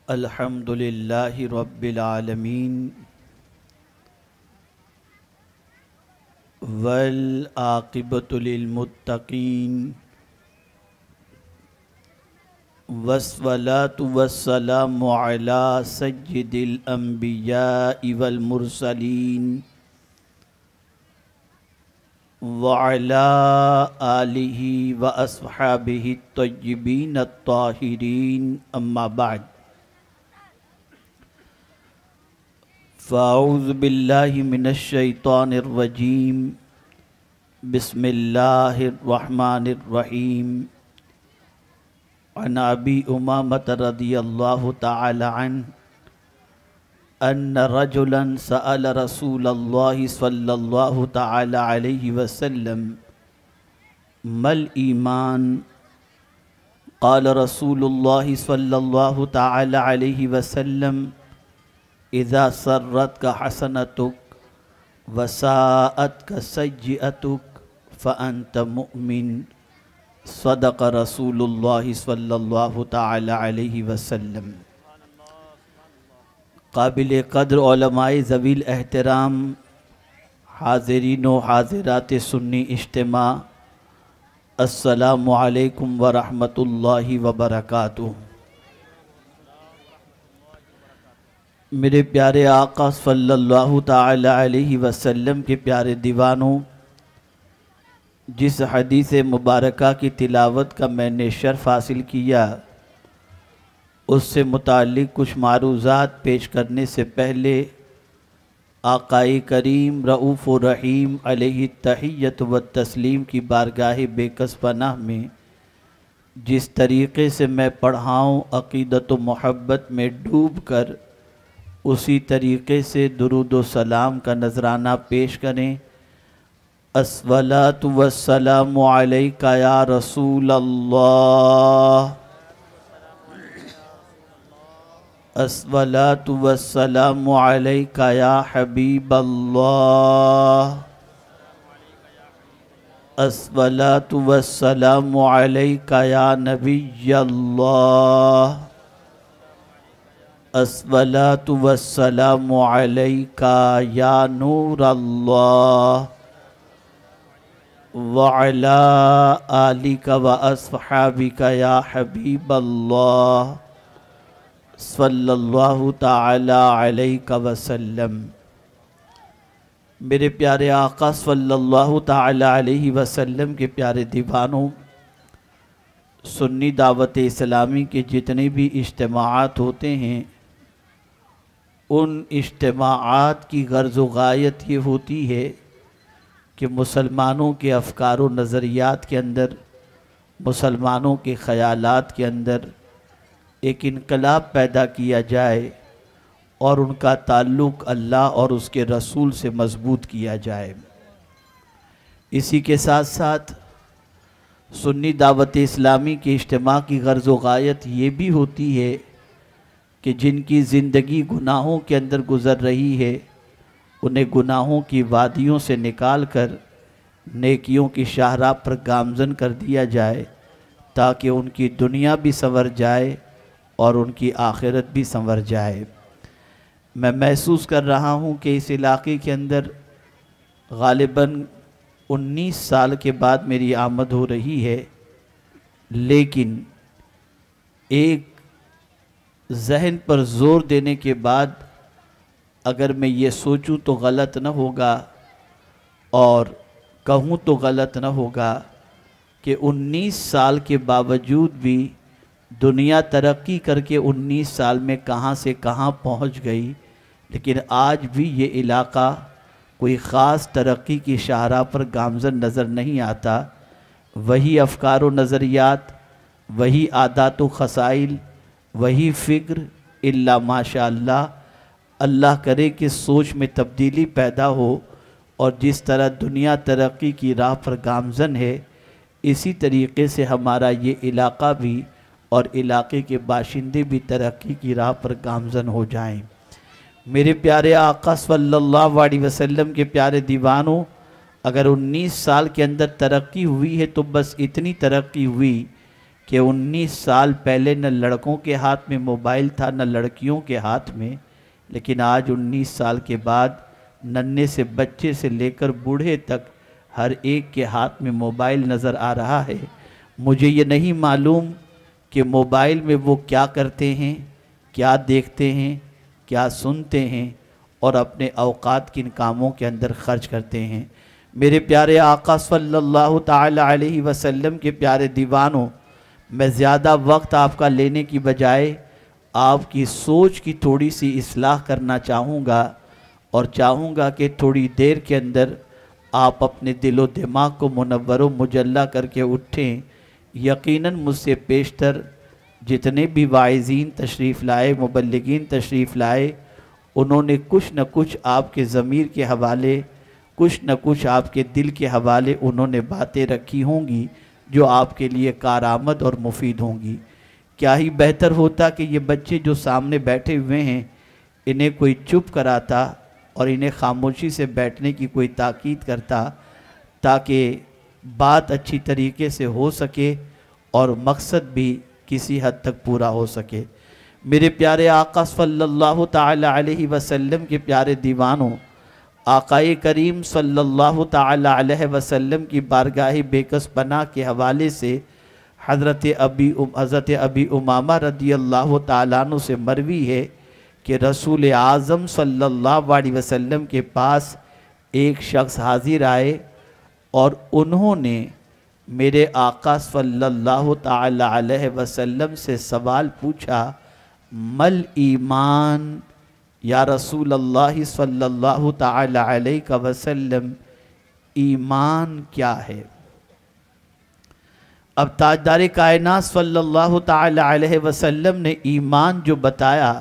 الحمد للہ رب العالمین والعاقبۃ للمتقین والصلاۃ والسلام علی سید الانبیاء والمرسلین وعلی آلہ واصحابہ الطیبین الطاہرین اما بعد فاعوذ باللہ من الشیطان الرجیم بسم اللہ الرحمن الرحیم عن ابی امامۃ رضی اللہ تعالی عنہ ان رجلا سأل رسول اللہ صلی اللہ تعالی علیہ وسلم ما الایمان قال رسول اللہ صلی اللہ تعالی علیہ وسلم اذا سرتک حسنتک وساءتک سیئتک فانت مؤمن صدق رسول اللہ صلی اللہ تعالی علیہ وسلم۔ قابل قدر علماء ذوی الاحترام، حاضرین و حاضرات سنی اجتماع، السلام علیکم ورحمۃ اللہ وبرکاتہ۔ میرے پیارے آقا صلی اللہ تعالی علیہ وسلم کے پیارے دیوانوں، جس حدیث مبارکہ کی تلاوت کا میں نے شرف حاصل کیا، اس سے متعلق کچھ معروضات پیش کرنے سے پہلے آقائے کریم رؤوف و رحیم علیہ التحیۃ والتسلیم کی بارگاہ بے کس پناہ میں جس طریقے سے میں پڑھاؤں عقیدت و محبت میں ڈوب کر اسی طریقے سے درود و سلام کا نذرانہ پیش کریں۔ الصلاۃ والسلام علیک یا رسول اللہ، الصلاۃ والسلام علیک یا حبیب اللہ، الصلاۃ والسلام علیک یا نبی اللہ، الصلاۃ والسلام علیک یا نور اللہ، وعلی آلک واصحابک یا حبیب اللہ صلی اللہ تعالی علیہ وسلم۔ میرے پیارے آقا صلی اللہ تعالی علیہ وسلم کے پیارے دیوانوں، سنی دعوت اسلامی کے جتنے بھی اجتماعات ہوتے ہیں، ان اجتماعات کی غرض و غایت یہ ہوتی ہے کہ مسلمانوں کے افکار و نظریات کے اندر، مسلمانوں کے خیالات کے اندر ایک انقلاب پیدا کیا جائے اور ان کا تعلق اللہ اور اس کے رسول سے مضبوط کیا جائے۔ اسی کے ساتھ ساتھ سنی دعوت اسلامی کے اجتماع کی غرض و غایت یہ بھی ہوتی ہے کہ جن کی زندگی گناہوں کے اندر گزر رہی ہے، انہیں گناہوں کی وادیوں سے نکال کر نیکیوں کی شاہراہ پر گامزن کر دیا جائے، تاکہ ان کی دنیا بھی سنور جائے اور ان کی آخرت بھی سنور جائے۔ میں محسوس کر رہا ہوں کہ اس علاقے کے اندر غالباً 19 سال کے بعد میری آمد ہو رہی ہے، لیکن ایک ذہن پر زور دینے کے بعد اگر میں یہ سوچوں تو غلط نہ ہوگا اور کہوں تو غلط نہ ہوگا کہ 19 سال کے باوجود بھی دنیا ترقی کر کے 19 سال میں کہاں سے کہاں پہنچ گئی، لیکن آج بھی یہ علاقہ کوئی خاص ترقی کی شاہراہ پر گامزن نظر نہیں آتا۔ وہی افکار و نظریات، وہی عادات و خصائل، وہی فکر، الا ماشاء اللہ، اللہ کرے کہ سوچ میں تبدیلی پیدا ہو، اور جس طرح دنیا ترقی کی راہ پر گامزن ہے، اسی طریقے سے ہمارا یہ علاقہ بھی اور علاقے کے باشندے بھی ترقی کی راہ پر گامزن ہو جائیں۔ میرے پیارے آقا صلی اللہ علیہ وسلم کے پیارے دیوانوں، اگر 19 سال کے اندر ترقی ہوئی ہے تو بس اتنی ترقی ہوئی کہ 19 سال پہلے نہ لڑکوں کے ہاتھ میں موبائل تھا نہ لڑکیوں کے ہاتھ میں، لیکن آج 19 سال کے بعد ننھے سے بچے سے لے کر بوڑھے تک ہر ایک کے ہاتھ میں موبائل نظر آ رہا ہے۔ مجھے یہ نہیں معلوم کہ موبائل میں وہ کیا کرتے ہیں، کیا دیکھتے ہیں، کیا سنتے ہیں اور اپنے اوقات کن کاموں کے اندر خرچ کرتے ہیں۔ میرے پیارے آقا صلی اللہ تعالی علیہ وسلم کے پیارے دیوانوں، میں زیادہ وقت آپ کا لینے کی بجائے آپ کی سوچ کی تھوڑی سی اصلاح کرنا چاہوں گا، اور چاہوں گا کہ تھوڑی دیر کے اندر آپ اپنے دل و دماغ کو منور و مجلہ کر کے اٹھیں۔ یقیناً مجھ سے پیشتر جتنے بھی واعظین تشریف لائے، مبلغین تشریف لائے، انہوں نے کچھ نہ کچھ آپ کے ضمیر کے حوالے، کچھ نہ کچھ آپ کے دل کے حوالے انہوں نے باتیں رکھی ہوں گی جو آپ کے لیے کارآمد اور مفید ہوں گی۔ کیا ہی بہتر ہوتا کہ یہ بچے جو سامنے بیٹھے ہوئے ہیں انہیں کوئی چپ کراتا اور انہیں خاموشی سے بیٹھنے کی کوئی تاکید کرتا، تاکہ بات اچھی طریقے سے ہو سکے اور مقصد بھی کسی حد تک پورا ہو سکے۔ میرے پیارے آقا صلی اللہ تعالی علیہ وسلم کے پیارے دیوانوں، آقا کریم صلی اللہ تعالی علیہ وسلم کی بارگاہ بیکس پناہ کے حوالے سے حضرت ابی امامہ رضی اللہ تعالیٰ عنہ سے مروی ہے کہ رسول اعظم صلی اللہ علیہ وسلم کے پاس ایک شخص حاضر آئے اور انہوں نے میرے آقا صلی اللہ تعالی علیہ وسلم سے سوال پوچھا، مل ایمان یا رسول اللہ صلی اللہ تعالی علیہ وسلم، ایمان کیا ہے؟ اب تاجدار کائنات صلی اللہ تعالی علیہ وسلم نے ایمان جو بتایا،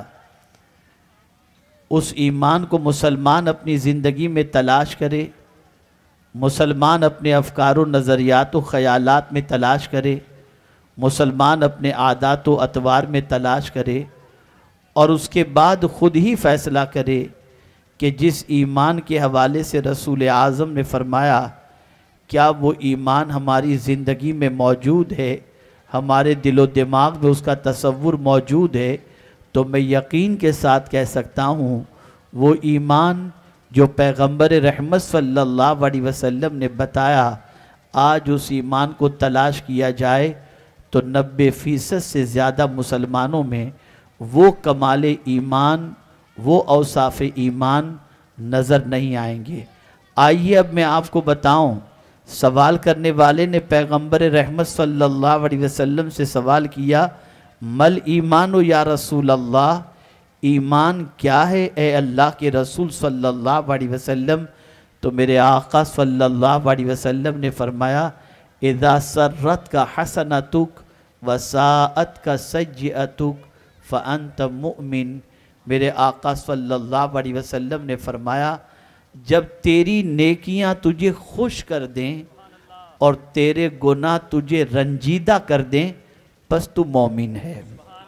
اس ایمان کو مسلمان اپنی زندگی میں تلاش کرے، مسلمان اپنے افکار و نظریات و خیالات میں تلاش کرے، مسلمان اپنے عادات و اطوار میں تلاش کرے، اور اس کے بعد خود ہی فیصلہ کرے کہ جس ایمان کے حوالے سے رسول اعظم نے فرمایا کیا وہ ایمان ہماری زندگی میں موجود ہے، ہمارے دل و دماغ میں اس کا تصور موجود ہے، تو میں یقین کے ساتھ کہہ سکتا ہوں وہ ایمان جو پیغمبر رحمت صلی اللہ علیہ وسلم نے بتایا، آج اس ایمان کو تلاش کیا جائے تو 90% سے زیادہ مسلمانوں میں وہ کمال ایمان، وہ اوصاف ایمان نظر نہیں آئیں گے۔ آئیے اب میں آپ کو بتاؤں، سوال کرنے والے نے پیغمبر رحمت صلی اللہ علیہ وسلم سے سوال کیا، مل ایمان یا رسول اللہ، ایمان کیا ہے اے اللہ کے رسول صلی اللہ علیہ وسلم؟ تو میرے آقا صلی اللہ علیہ وسلم نے فرمایا، اذا سرت کا حسنتک وساعت کا سیئتک فانت مؤمن۔ میرے آقا صلی اللہ علیہ وسلم نے فرمایا، جب تیری نیکیاں تجھے خوش کر دیں اور تیرے گناہ تجھے رنجیدہ کر دیں، بس تو مومن ہے۔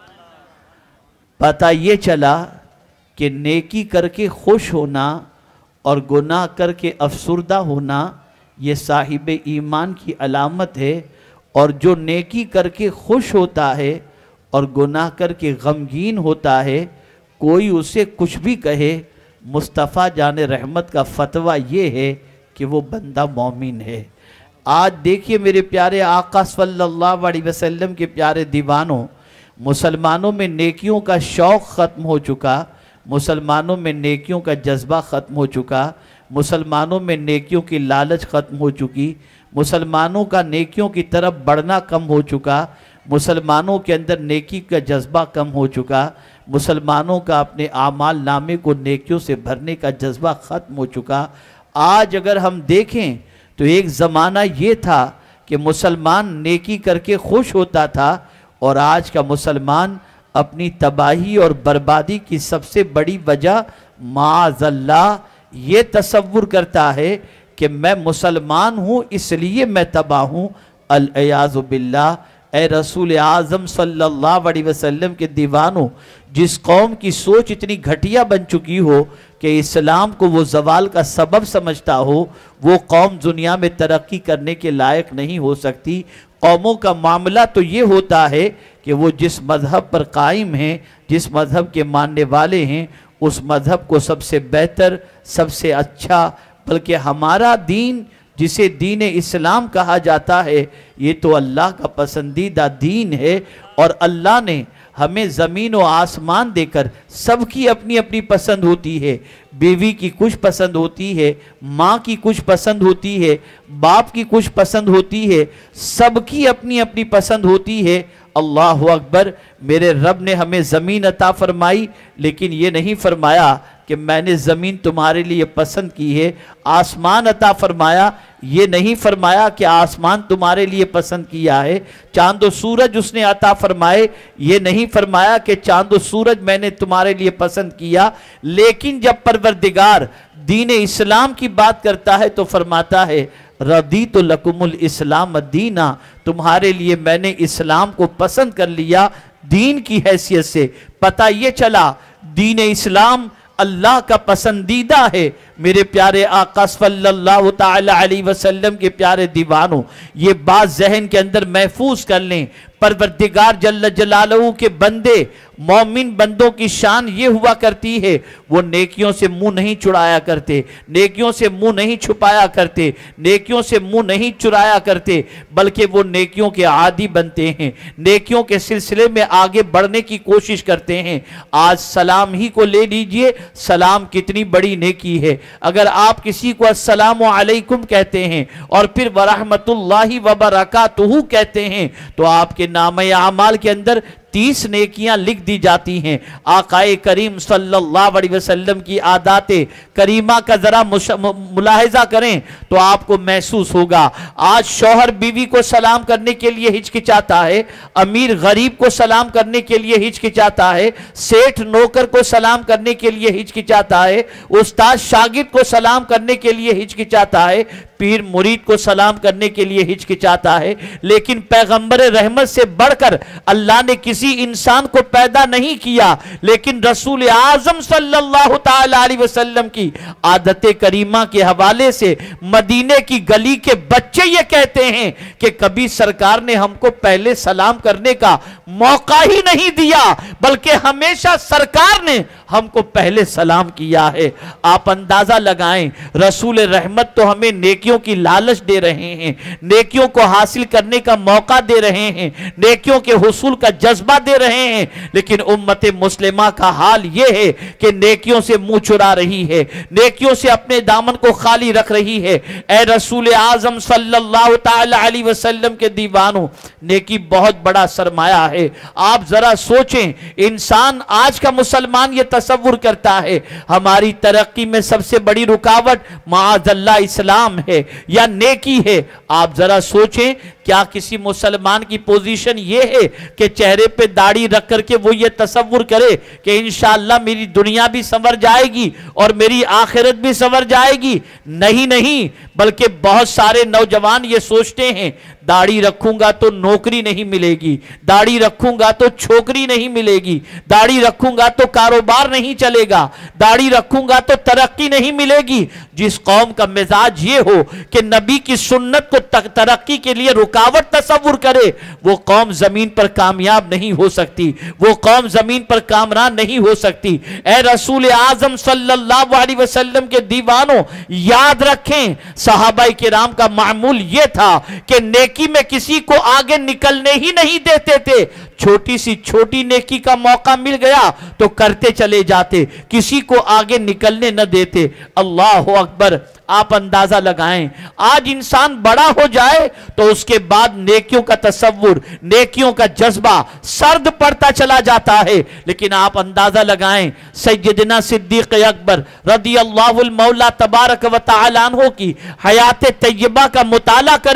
پتہ یہ چلا کہ نیکی کر کے خوش ہونا اور گناہ کر کے افسردہ ہونا یہ صاحب ایمان کی علامت ہے، اور جو نیکی کر کے خوش ہوتا ہے اور گناہ کر کے غمگین ہوتا ہے، کوئی اسے کچھ بھی کہے، مصطفیٰ جان رحمت کا فتویٰ یہ ہے کہ وہ بندہ مومن ہے۔ آج دیکھیے میرے پیارے آقا صلی اللہ علیہ وسلم کے پیارے دیوانوں، مسلمانوں میں نیکیوں کا شوق ختم ہو چکا، مسلمانوں میں نیکیوں کا جذبہ ختم ہو چکا، مسلمانوں میں نیکیوں کی لالچ ختم ہو چکی، مسلمانوں کا نیکیوں کی طرف بڑھنا کم ہو چکا، مسلمانوں کے اندر نیکی کا جذبہ کم ہو چکا، مسلمانوں کا اپنے اعمال نامے کو نیکیوں سے بھرنے کا جذبہ ختم ہو چکا۔ آج اگر ہم دیکھیں تو ایک زمانہ یہ تھا کہ مسلمان نیکی کر کے خوش ہوتا تھا، اور آج کا مسلمان اپنی تباہی اور بربادی کی سب سے بڑی وجہ معاذ اللہ یہ تصور کرتا ہے کہ میں مسلمان ہوں اس لیے میں تباہ ہوں۔ العیاذ باللہ، اے رسول اعظم صلی اللہ علیہ وسلم کے دیوانوں، جس قوم کی سوچ اتنی گھٹیا بن چکی ہو کہ اسلام کو وہ زوال کا سبب سمجھتا ہو، وہ قوم دنیا میں ترقی کرنے کے لائق نہیں ہو سکتی۔ قوموں کا معاملہ تو یہ ہوتا ہے کہ وہ جس مذہب پر قائم ہیں، جس مذہب کے ماننے والے ہیں، اس مذہب کو سب سے بہتر، سب سے اچھا، بلکہ ہمارا دین جسے دین اسلام کہا جاتا ہے، یہ تو اللہ کا پسندیدہ دین ہے، اور اللہ نے ہمیں زمین و آسمان دے کر سب کی اپنی اپنی پسند ہوتی ہے۔ بیوی کی کچھ پسند ہوتی ہے، ماں کی کچھ پسند ہوتی ہے، باپ کی کچھ پسند ہوتی ہے، سب کی اپنی اپنی پسند ہوتی ہے۔ اللہ اکبر، میرے رب نے ہمیں زمین عطا فرمائی، لیکن یہ نہیں فرمایا کہ میں نے زمین تمہارے لیے پسند کی ہے۔ آسمان عطا فرمایا، یہ نہیں فرمایا کہ آسمان تمہارے لیے پسند کیا ہے۔ چاند و سورج اس نے عطا فرمائے، یہ نہیں فرمایا کہ چاند و سورج میں نے تمہارے لیے پسند کیا۔ لیکن جب پروردگار دین اسلام کی بات کرتا ہے تو فرماتا ہے رضیت لکم الاسلام دینا، تمہارے لیے میں نے اسلام کو پسند کر لیا دین کی حیثیت سے۔ پتہ یہ چلا دین اسلام اللہ کا پسندیدہ ہے۔ میرے پیارے آقا صلی اللہ تعالی علیہ وسلم کے پیارے دیوانوں، یہ بات ذہن کے اندر محفوظ کر لیں، پروردگار جل جلالہ کے بندے، مومن بندوں کی شان یہ ہوا کرتی ہے، وہ نیکیوں سے منہ نہیں چڑھایا کرتے، نیکیوں سے منہ نہیں چھپایا کرتے، نیکیوں سے منہ نہیں چرایا کرتے، بلکہ وہ نیکیوں کے عادی بنتے ہیں، نیکیوں کے سلسلے میں آگے بڑھنے کی کوشش کرتے ہیں۔ آج سلام ہی کو لے لیجئے، سلام کتنی بڑی نیکی ہے۔ اگر آپ کسی کو السلام علیکم کہتے ہیں اور پھر ورحمت اللہ وبرکاتہ کہتے ہیں تو آپ کے نامہ اعمال کے اندر 30 نیکیاں لکھ دی جاتی ہیں۔ آقا کریم صلی اللہ علیہ وسلم کی عادات کریمہ کا ذرا ملاحظہ کریں تو آپ کو محسوس ہوگا۔ آج شوہر بیوی کو سلام کرنے کے لیے ہچکچاتا ہے، امیر غریب کو سلام کرنے کے لیے ہچکچاتا ہے، سیٹھ نوکر کو سلام کرنے کے لیے ہچکچاتا ہے، استاد شاگرد کو سلام کرنے کے لیے ہچکچاتا ہے، پیر مرید کو سلام کرنے کے لیے ہچکچاتا ہے۔ لیکن پیغمبر رحمت سے بڑھ کر اللہ نے کسی انسان کو پیدا نہیں کیا، لیکن رسول اعظم صلی اللہ تعالی علیہ وسلم کی عادت کریمہ کے حوالے سے مدینے کی گلی کے بچے یہ کہتے ہیں کہ کبھی سرکار نے ہم کو پہلے سلام کرنے کا موقع ہی نہیں دیا، بلکہ ہمیشہ سرکار نے ہم کو پہلے سلام کیا ہے۔ آپ اندازہ لگائیں، رسول رحمت تو ہمیں نیکیوں کی لالچ دے رہے ہیں، نیکیوں کو حاصل کرنے کا موقع دے رہے ہیں، نیکیوں کے حصول کا جذبہ دے رہے ہیں، لیکن امت مسلمہ کا حال یہ ہے کہ نیکیوں سے منہ چرا رہی ہے، نیکیوں سے اپنے دامن کو خالی رکھ رہی ہے۔ اے رسول اعظم صلی اللہ تعالی علیہ وسلم کے دیوانوں، نیکی بہت بڑا سرمایہ ہے۔ آپ ذرا سوچیں، انسان آج کا مسلمان یہ تصور کرتا ہے ہماری ترقی میں سب سے بڑی رکاوٹ معاذ اللہ اسلام ہے یا نیکی ہے۔ آپ ذرا سوچیں، کیا کسی مسلمان کی پوزیشن یہ ہے کہ چہرے پہ داڑھی رکھ کر کے وہ یہ تصور کرے کہ انشاءاللہ میری دنیا بھی سنور جائے گی اور میری آخرت بھی سنور جائے گی؟ نہیں، بلکہ بہت سارے نوجوان یہ سوچتے ہیں داڑھی رکھوں گا تو نوکری نہیں ملے گی، داڑھی رکھوں گا تو چھوکری نہیں ملے گی، داڑھی رکھوں گا تو کاروبار نہیں چلے گا، داڑھی رکھوں گا تو ترقی نہیں ملے گی۔ جس قوم کا مزاج یہ ہو کہ نبی کی سنت کو ترقی کے لیے رکاوٹ تصور کرے، وہ قوم زمین پر کامیاب نہیں ہو سکتی، وہ قوم زمین پر کامران نہیں ہو سکتی۔ اے رسول اعظم صلی اللہ علیہ وسلم کے دیوانوں، یاد رکھیں صحابہ کرام کا معمول یہ تھا کہ نیکی میں کسی کو آگے نکلنے ہی نہیں دیتے تھے۔ چھوٹی سی چھوٹی نیکی کا موقع مل گیا تو کرتے چلے جاتے، کسی کو آگے نکلنے نہ دیتے۔ اللہ اکبر، آپ اندازہ لگائیں، آج انسان بڑا ہو جائے تو اس کے بعد نیکیوں کا تصور، نیکیوں کا جذبہ سرد پڑتا چلا جاتا ہے۔ لیکن آپ اندازہ لگائیں، سیدنا صدیق اکبر رضی اللہ المولا تبارک و تعالی عنہ کی حیات طیبہ کا مطالعہ کریں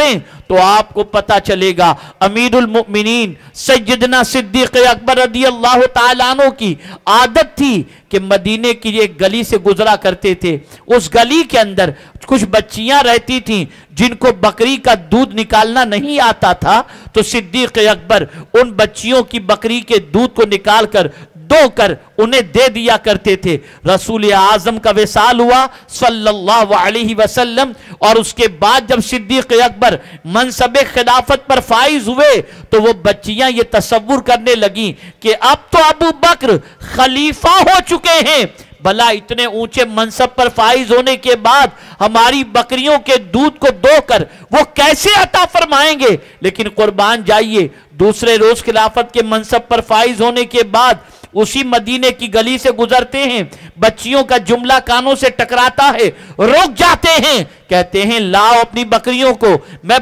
تو آپ کو پتا چلے گا امیر المؤمنین سیدنا صدیق اکبر رضی اللہ تعالیٰ عنہ کی عادت تھی کہ مدینے کی ایک گلی سے گزرا کرتے تھے. اس گلی کے اندر کچھ بچیاں رہتی تھیں جن کو بکری کا دودھ نکالنا نہیں آتا تھا, تو صدیق اکبر ان بچیوں کی بکری کے دودھ کو نکال کر دو کر انہیں دے دیا کرتے تھے. رسول اعظم کا وصال ہوا صلی اللہ علیہ وسلم, اور اس کے بعد جب صدیق اکبر منصب خلافت پر فائز ہوئے تو وہ بچیاں یہ تصور کرنے لگیں کہ اب تو ابو بکر خلیفہ ہو چکے ہیں, بھلا اتنے اونچے منصب پر فائز ہونے کے بعد ہماری بکریوں کے دودھ کو دو کر وہ کیسے عطا فرمائیں گے. لیکن قربان جائیے, دوسرے روز خلافت کے منصب پر فائز ہونے کے بعد اسی مدینے کی گلی سے گزرتے ہیں, بچیوں کا جملہ کانوں سے ٹکراتا ہے, رک جاتے ہیں, کہتے ہیں لاؤ اپنی بکریوں کو, میں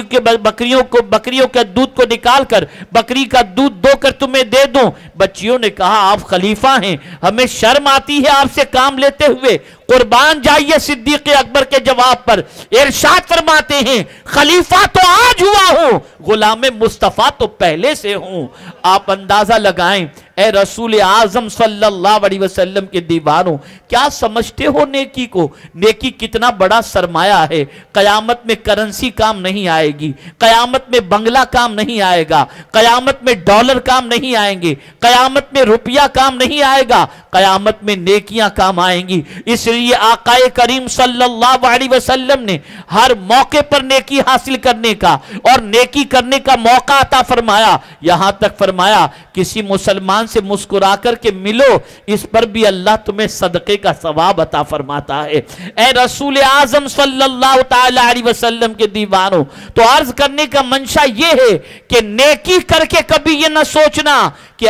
بکریوں کے دودھ کو نکال کر بکری کا دودھ دو کر تمہیں دے دوں. بچیوں نے کہا آپ خلیفہ ہیں, ہمیں شرم آتی ہے آپ سے کام لیتے ہوئے. قربان جائیے صدیق اکبر کے جواب پر ارشاد فرماتے ہیں خلیفہ تو آج ہوا ہوں, غلام مصطفیٰ تو پہلے سے ہوں. آپ اندازہ لگائیں اے رسول اعظم صلی اللہ علیہ وسلم کے دیوانوں, کیا سمجھتے ہو نیکی کو؟ نیکی کتنا بڑا سرمایہ ہے. قیامت میں کرنسی کام نہیں آئے گی, قیامت میں بنگلہ کام نہیں آئے گا, قیامت میں ڈالر کام نہیں آئیں گے, قیامت میں روپیہ کام نہیں آئے گا, قیامت میں نیکیاں کام آئیں گی. اس لیے آقا کریم صلی اللہ علیہ وسلم نے ہر موقع پر نیکی حاصل کرنے کا اور نیکی کرنے کا موقع عطا فرمایا. یہاں تک فرمایا کسی مسلمان سے مسکرا کر کے ملو, اس پر بھی اللہ تمہیں صدقے کا ثواب عطا فرماتا ہے. اے رسول اعظم صلی اللہ تعالی علیہ وسلم کے دیوانوں, تو عرض کرنے کا منشا یہ ہے کہ نیکی کر کے کبھی یہ نہ سوچنا کہ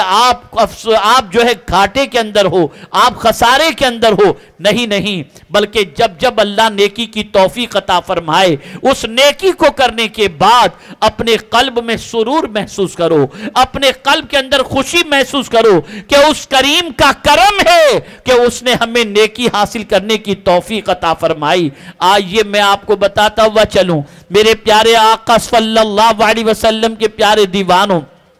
آپ جو ہے گھاٹے کے اندر ہو, آپ خسارے کے اندر ہو. نہیں, بلکہ جب اللہ نیکی کی توفیق عطا فرمائے, اس نیکی کو کرنے کے بعد اپنے قلب میں سرور محسوس کرو, اپنے قلب کے اندر خوشی محسوس کرو کہ اس کریم کا کرم ہے کہ اس نے ہمیں نیکی حاصل کرنے کی توفیق عطا فرمائی. آئیے میں آپ کو بتاتا ہوا چلوں, میرے پیارے آقا صلی اللہ علیہ وسلم کے پیارے دیوانوں,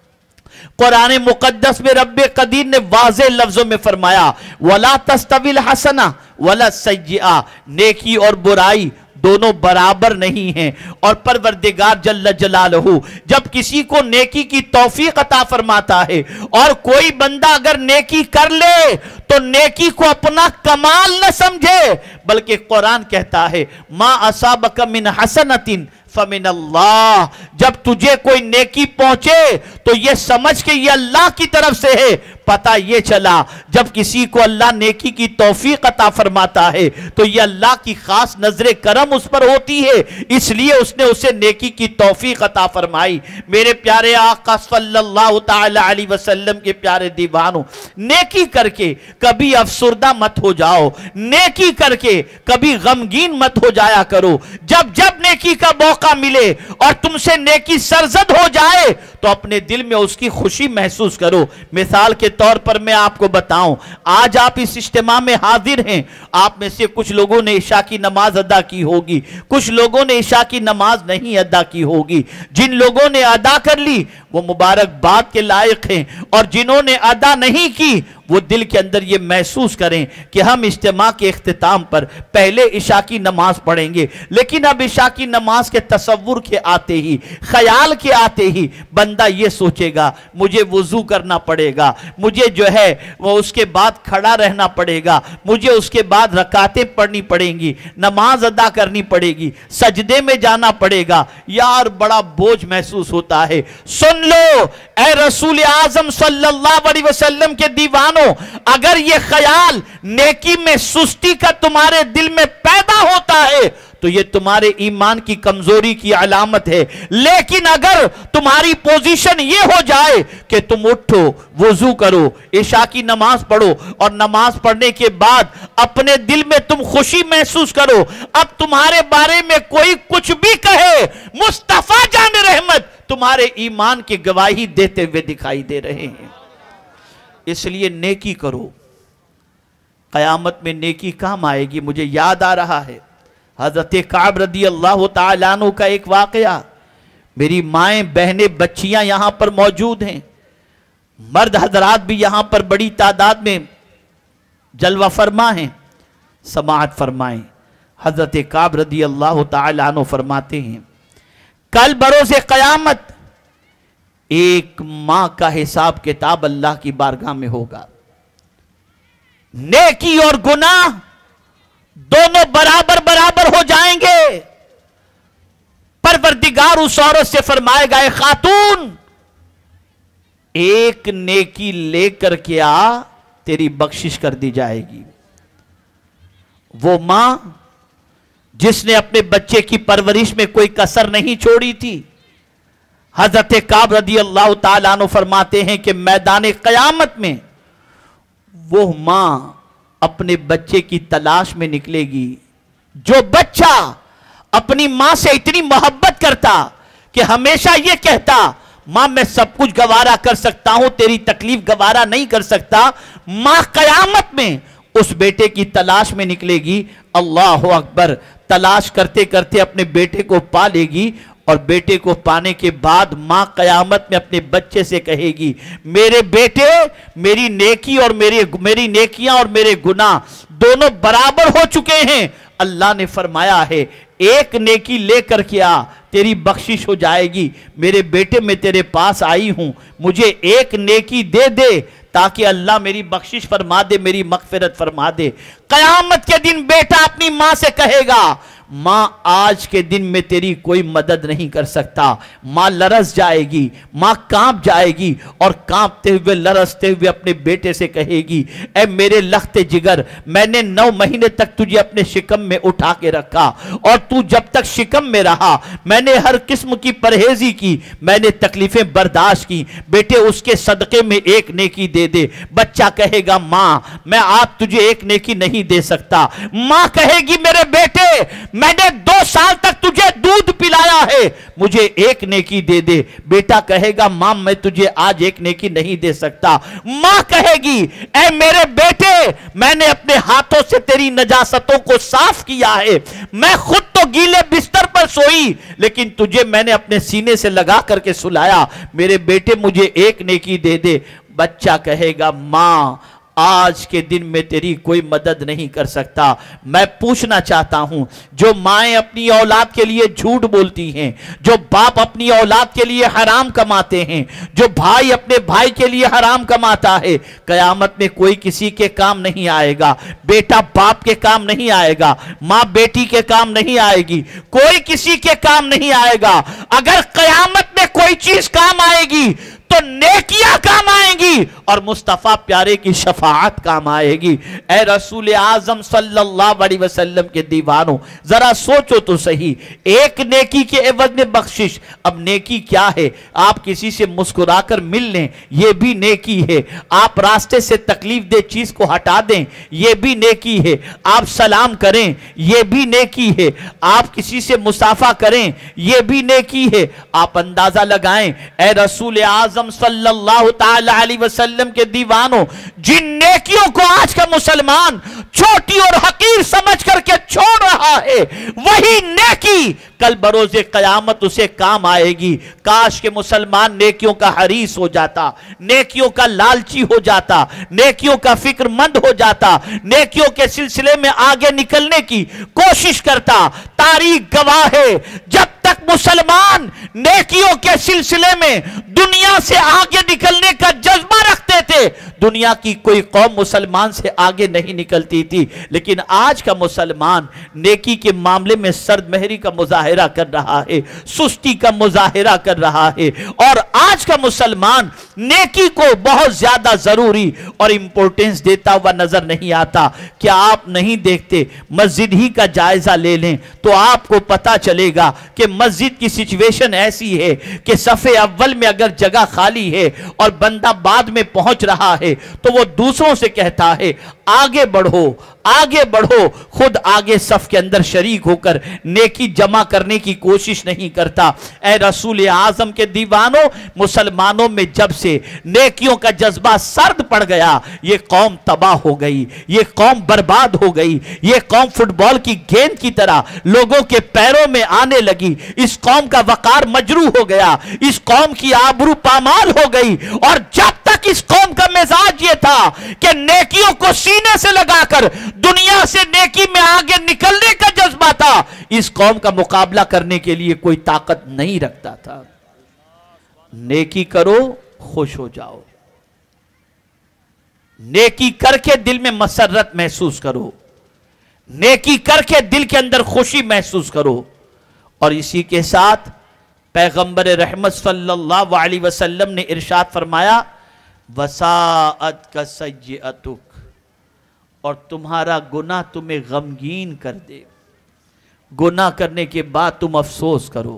قرآن مقدس میں رب قدیر نے واضح لفظوں میں فرمایا وَلَا تَسْتَوِي الْحَسَنَةُ وَلَا السَّيِّئَةُ, نیکی اور برائی دونوں برابر نہیں ہیں. اور پروردگار جل جلالہ جب کسی کو نیکی کی توفیق عطا فرماتا ہے, اور کوئی بندہ اگر نیکی کر لے تو نیکی کو اپنا کمال نہ سمجھے, بلکہ قرآن کہتا ہے مَا أَصَابَكَ مِنْ حَسَنَةٍ فَمِنَ اللَّهِ, جب تجھے کوئی نیکی پہنچے تو یہ سمجھ کہ یہ اللہ کی طرف سے ہے. پتہ یہ چلا جب کسی کو اللہ نیکی کی توفیق عطا فرماتا ہے تو یہ اللہ کی خاص نظر کرم اس پر ہوتی ہے, اس لیے اس نے اسے نیکی کی توفیق عطا فرمائی. میرے پیارے آقا صلی اللہ تعالی علیہ وسلم کے پیارے دیوانوں, نیکی کر کے کبھی افسردہ مت ہو جاؤ, نیکی کر کے کبھی غمگین مت ہو جایا کرو. جب نیکی کا موقع ملے اور تم سے نیکی سرزد ہو جائے تو اپنے دل میں اس کی خوشی محسوس کرو. مثال کے طور پر میں آپ کو بتاؤں, آج آپ اس اجتماع میں حاضر ہیں, آپ میں سے کچھ لوگوں نے عشاء کی نماز ادا کی ہوگی, کچھ لوگوں نے عشاء کی نماز نہیں ادا کی ہوگی. جن لوگوں نے ادا کر لی وہ مبارکباد کے لائق ہیں, اور جنہوں نے ادا نہیں کی وہ دل کے اندر یہ محسوس کریں کہ ہم اجتماع کے اختتام پر پہلے عشاء کی نماز پڑھیں گے, لیکن اب عشاء کی نماز کے تصور کے آتے ہی, خیال کے آتے ہی بندہ یہ سوچے گا مجھے وضو کرنا پڑے گا, مجھے جو ہے وہ اس کے بعد کھڑا رہنا پڑے گا, مجھے اس کے بعد رکعتیں پڑھنی پڑیں گی, نماز ادا کرنی پڑے گی, سجدے میں جانا پڑے گا. یار بڑا بوجھ محسوس ہوتا ہے. سن لو اے رسول اعظم صلی اللہ علیہ وسلم کے دیوانوں, اگر یہ خیال نیکی میں سستی کا تمہارے دل میں پیدا ہوتا ہے تو یہ تمہارے ایمان کی کمزوری کی علامت ہے. لیکن اگر تمہاری پوزیشن یہ ہو جائے کہ تم اٹھو, وضو کرو, عشاء کی نماز پڑھو, اور نماز پڑھنے کے بعد اپنے دل میں تم خوشی محسوس کرو, اب تمہارے بارے میں کوئی کچھ بھی کہے, مصطفیٰ جان رحمت تمہارے ایمان کی گواہی دیتے ہوئے دکھائی دے رہے ہیں. اس لیے نیکی کرو, قیامت میں نیکی کام آئے گی. مجھے یاد آ رہا ہے حضرت کعب رضی اللہ تعالیٰ عنہ کا ایک واقعہ. میری مائیں بہنیں بچیاں یہاں پر موجود ہیں، مرد حضرات بھی یہاں پر بڑی تعداد میں جلوہ فرما ہیں، سماعت فرمائیں۔ حضرت کعب رضی اللہ تعالی عنہ فرماتے ہیں کل بروز قیامت ایک ماں کا حساب کتاب اللہ کی بارگاہ میں ہوگا، نیکی اور گناہ دونوں برابر برابر ہو جائیں گے۔ پروردگار اس عورت سے فرمائے گا، اے خاتون ایک نیکی لے کر کے آ، تیری بخشش کر دی جائے گی۔ وہ ماں جس نے اپنے بچے کی پرورش میں کوئی کسر نہیں چھوڑی تھی، حضرت کعب رضی اللہ تعالیٰ عنہ فرماتے ہیں کہ میدان قیامت میں وہ ماں اپنے بچے کی تلاش میں نکلے گی۔ جو بچہ اپنی ماں سے اتنی محبت کرتا کہ ہمیشہ یہ کہتا ماں میں سب کچھ گوارا کر سکتا ہوں، تیری تکلیف گوارا نہیں کر سکتا، ماں قیامت میں اس بیٹے کی تلاش میں نکلے گی۔ اللہ اکبر، تلاش کرتے کرتے اپنے بیٹے کو پا لے گی، اور بیٹے کو پانے کے بعد ماں قیامت میں اپنے بچے سے کہے گی، میرے بیٹے میری نیکی اور میری نیکیاں اور میرے گناہ دونوں برابر ہو چکے ہیں۔ اللہ نے فرمایا ہے ایک نیکی لے کر کے آ، تیری بخشش ہو جائے گی۔ میرے بیٹے میں تیرے پاس آئی ہوں، مجھے ایک نیکی دے دے تاکہ اللہ میری بخشش فرما دے، میری مغفرت فرما دے۔ قیامت کے دن بیٹا اپنی ماں سے کہے گا، ماں آج کے دن میں تیری کوئی مدد نہیں کر سکتا۔ ماں لرز جائے گی، ماں کانپ جائے گی، اور کانپتے ہوئے لرزتے ہوئے اپنے بیٹے سے کہے گی، اے میرے لخت جگر، میں نے 9 مہینے تک تجھے اپنے شکم میں اٹھا کے رکھا، اور تو جب تک شکم میں رہا میں نے ہر قسم کی پرہیزی کی، میں نے تکلیفیں برداشت کی، بیٹے اس کے صدقے میں ایک نیکی دے دے۔ بچہ کہے گا، ماں میں آپ تجھے ایک نیکی نہیں دے سکتا۔ ماں کہے گی، میرے بیٹے میں نے 2 سال تک تجھے دودھ پلایا ہے، مجھے ایک نیکی دے دے۔ بیٹا کہے گا، ماں میں تجھے آج ایک نیکی نہیں دے سکتا۔ ماں کہے گی، اے میرے بیٹے میں نے اپنے ہاتھوں سے تیری نجاستوں کو صاف کیا ہے، میں خود تو گیلے بستر پر سوئی لیکن تجھے میں نے اپنے سینے سے لگا کر کے سلایا، میرے بیٹے مجھے ایک نیکی دے دے۔ بچہ کہے گا، ماں آج کے دن میں تیری کوئی مدد نہیں کر سکتا۔ میں پوچھنا چاہتا ہوں، جو مائیں اپنی اولاد کے لیے جھوٹ بولتی ہیں، جو باپ اپنی اولاد کے لیے حرام کماتے ہیں، جو بھائی اپنے بھائی کے لیے حرام کماتا ہے، قیامت میں کوئی کسی کے کام نہیں آئے گا۔ بیٹا باپ کے کام نہیں آئے گا، ماں بیٹی کے کام نہیں آئے گی، کوئی کسی کے کام نہیں آئے گا۔ اگر قیامت میں کوئی چیز کام آئے گی تو نیکیاں کام آئیں گی، اور مصطفیٰ پیارے کی شفاعت کام آئے گی۔ اے رسول اعظم صلی اللہ علیہ وسلم کے دیوانوں، ذرا سوچو تو صحیح، ایک نیکی کے عوض میں بخشش۔ اب نیکی کیا ہے؟ آپ کسی سے مسکرا کر مل لیں، یہ بھی نیکی ہے۔ آپ راستے سے تکلیف دہ چیز کو ہٹا دیں، یہ بھی نیکی ہے۔ آپ سلام کریں، یہ بھی نیکی ہے۔ آپ کسی سے مصافحہ کریں، یہ بھی نیکی ہے۔ آپ اندازہ لگائیں، اے رسول اعظم صلی اللہ تعالی علیہ وسلم کے دیوانوں، جن نیکیوں کو آج کا مسلمان چھوٹی اور حقیر سمجھ کر کے چھوڑ رہا ہے، وہی نیکی کل بروز قیامت اسے کام آئے گی۔ کاش کہ مسلمان نیکیوں کا حریص ہو جاتا، نیکیوں کا لالچی ہو جاتا، نیکیوں کا فکر مند ہو جاتا، نیکیوں کے سلسلے میں آگے نکلنے کی کوشش کرتا۔ تاریخ گواہ ہے، جب تک مسلمان نیکیوں کے سلسلے میں دنیا سے آگے نکلنے کا جذبہ رکھتے تھے، دنیا کی کوئی قوم مسلمان سے آگے نہیں نکلتی تھی۔ لیکن آج کا مسلمان نیکی کے معاملے میں سرد مہری کا مظاہرہ کر رہا ہے، سستی کا مظاہرہ کر رہا ہے، اور آج کا مسلمان نیکی کو بہت زیادہ ضروری اور امپورٹنس دیتا ہوا نظر نہیں آتا۔ کیا آپ نہیں دیکھتے؟ مسجد ہی کا جائزہ لے لیں تو آپ کو پتا چلے گا کہ مسجد کی سچویشن ایسی ہے کہ صف اول میں اگر جگہ خالی ہے اور بندہ بعد میں پہنچ رہا ہے تو وہ دوسروں سے کہتا ہے، آگے بڑھو، آگے بڑھو، خود آگے صف کے اندر شریک ہو کر نیکی جمع کرنے کی کوشش نہیں کرتا۔ اے رسول اعظم کے دیوانوں، مسلمانوں میں جب سے نیکیوں کا جذبہ سرد پڑ گیا، یہ قوم تباہ ہو گئی، یہ قوم برباد ہو گئی، یہ قوم فٹ بال کی گیند کی طرح لوگوں کے پیروں میں آنے لگی، اس قوم کا وقار مجروح ہو گیا، اس قوم کی آبرو پامال ہو گئی۔ اور جب تک اس قوم کا مزاج یہ تھا کہ نیکیوں کو سینے سے لگا کر دنیا سے نیکی میں آگے نکلنے کا جذبہ تھا، اس قوم کا مقابلہ کرنے کے لیے کوئی طاقت نہیں رکھتا تھا۔ نیکی کرو، خوش ہو جاؤ، نیکی کر کے دل میں مسرت محسوس کرو، نیکی کر کے دل کے اندر خوشی محسوس کرو۔ اور اسی کے ساتھ پیغمبر رحمت صلی اللہ علیہ وسلم نے ارشاد فرمایا، وَسَاءَتْ كَسَيِّئَتُكْ، اور تمہارا گناہ تمہیں غمگین کر دے، گناہ کرنے کے بعد تم افسوس کرو،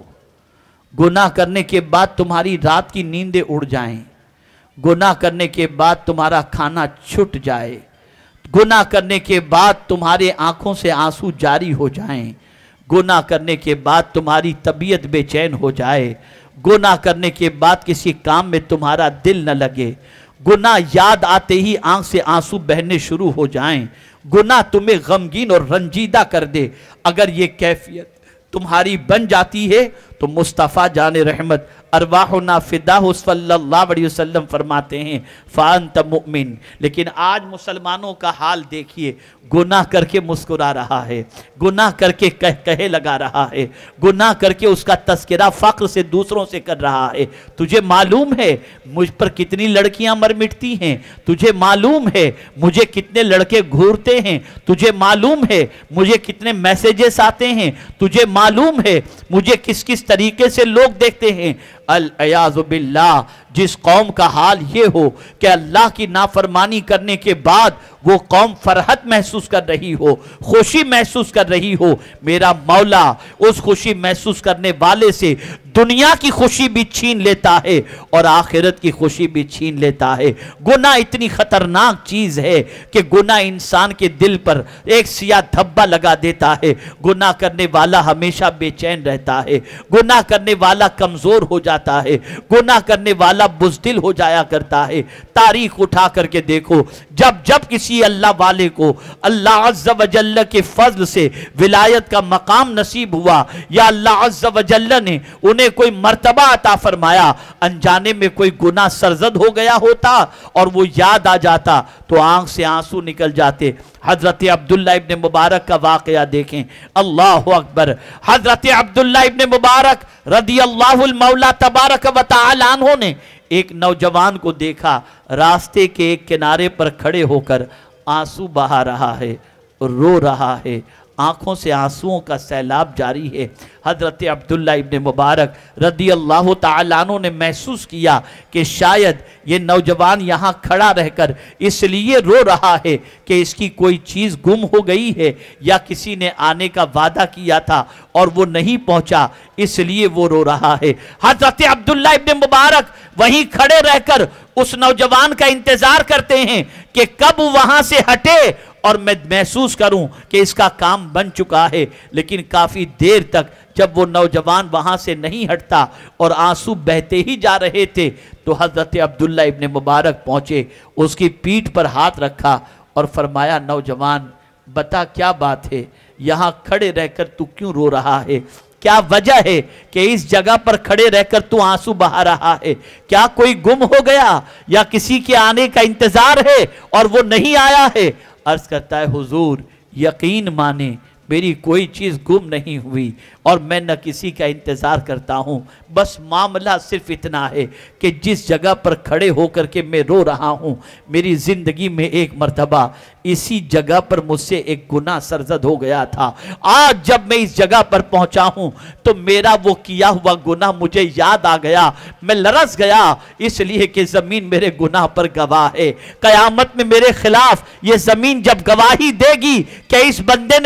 گناہ کرنے کے بعد تمہاری رات کی نیندیں اڑ جائیں، گناہ کرنے کے بعد تمہارا کھانا چھٹ جائے، گناہ کرنے کے بعد تمہارے آنکھوں سے آنسو جاری ہو جائیں، گناہ کرنے کے بعد تمہاری طبیعت بے چین ہو جائے، گناہ کرنے کے بعد کسی کام میں تمہارا دل نہ لگے، گناہ یاد آتے ہی آنکھ سے آنسو بہنے شروع ہو جائیں، گناہ تمہیں غمگین اور رنجیدہ کر دے۔ اگر یہ کیفیت تمہاری بن جاتی ہے تو مصطفیٰ جان رحمت ارواحنا فداہ صلی اللہ علیہ وسلم فرماتے ہیں فانت مؤمن۔ لیکن آج مسلمانوں کا حال دیکھیے، گناہ کر کے مسکرا رہا ہے، گناہ کر کے کہے لگا رہا ہے، گناہ کر کے اس کا تذکرہ فخر سے دوسروں سے کر رہا ہے۔ تجھے معلوم ہے مجھ پر کتنی لڑکیاں مر مٹتی ہیں، تجھے معلوم ہے مجھے کتنے لڑکے گھورتے ہیں، تجھے معلوم ہے مجھے کتنے میسیجز آتے ہیں، تجھے معلوم ہے مجھے کس کس طریقے سے لوگ دیکھتے ہیں۔ العیاذ باللہ، جس قوم کا حال یہ ہو کہ اللہ کی نافرمانی کرنے کے بعد وہ قوم فرحت محسوس کر رہی ہو، خوشی محسوس کر رہی ہو، میرا مولا اس خوشی محسوس کرنے والے سے دنیا کی خوشی بھی چھین لیتا ہے اور آخرت کی خوشی بھی چھین لیتا ہے۔ گناہ اتنی خطرناک چیز ہے کہ گناہ انسان کے دل پر ایک سیاہ دھبا لگا دیتا ہے، گناہ کرنے والا ہمیشہ بے چین رہتا ہے، گناہ کرنے والا کمزور ہو جاتا ہے، گناہ کرنے والا بزدل ہو جایا کرتا ہے۔ تاریخ اٹھا کر کے دیکھو، جب کسی اللہ والے کو اللہ عز و جل کے فضل سے ولایت کا مقام نصیب ہوا یا اللہ عز و جل نے انہیں کوئی مرتبہ عطا فرمایا، انجانے میں کوئی گناہ سرزد ہو گیا ہوتا اور وہ یاد آ جاتا تو آنکھ سے آنسو نکل جاتے۔ حضرت عبداللہ ابن مبارک کا واقعہ دیکھیں، اللہ اکبر۔ حضرت عبداللہ ابن مبارک رضی اللہ المولا تبارک و تعالی عنہ نے ایک نوجوان کو دیکھا، راستے کے ایک کنارے پر کھڑے ہو کر آنسو بہا رہا ہے، رو رہا ہے، آنکھوں سے آنسوؤں کا سیلاب جاری ہے۔ حضرت عبداللہ ابن مبارک رضی اللہ تعالیٰ عنہ نے محسوس کیا کہ شاید یہ نوجوان یہاں کھڑا رہ کر اس لیے رو رہا ہے کہ اس کی کوئی چیز گم ہو گئی ہے یا کسی نے آنے کا وعدہ کیا تھا اور وہ نہیں پہنچا، اس لیے وہ رو رہا ہے۔ حضرت عبداللہ ابن مبارک وہیں کھڑے رہ کر اس نوجوان کا انتظار کرتے ہیں کہ کب وہاں سے ہٹے اور میں محسوس کروں کہ اس کا کام بن چکا ہے۔ لیکن کافی دیر تک جب وہ نوجوان وہاں سے نہیں ہٹتا اور آنسو بہتے ہی جا رہے تھے تو حضرت عبداللہ ابن مبارک پہنچے، اس کی پیٹھ پر ہاتھ رکھا اور فرمایا، نوجوان بتا کیا بات ہے، یہاں کھڑے رہ کر تو کیوں رو رہا ہے؟ کیا وجہ ہے کہ اس جگہ پر کھڑے رہ کر تو آنسو بہا رہا ہے؟ کیا کوئی گم ہو گیا یا کسی کے آنے کا انتظار ہے اور وہ نہیں آیا ہے؟ عرض کرتا ہے، حضور یقین مانے میری کوئی چیز گم نہیں ہوئی اور میں نہ کسی کا انتظار کرتا ہوں، بس معاملہ صرف اتنا ہے کہ جس جگہ پر کھڑے ہو کر کے میں رو رہا ہوں، میری زندگی میں ایک مرتبہ اسی جگہ پر مجھ سے ایک گناہ سرزد ہو گیا تھا۔ آج جب میں اس جگہ پر پہنچا ہوں تو میرا وہ کیا ہوا گناہ مجھے یاد آ گیا، میں لرز گیا، اس لیے کہ زمین میرے گناہ پر گواہ ہے۔ قیامت میں میرے خلاف یہ زمین جب گواہی دے گی کہ اس بندے نے یہاں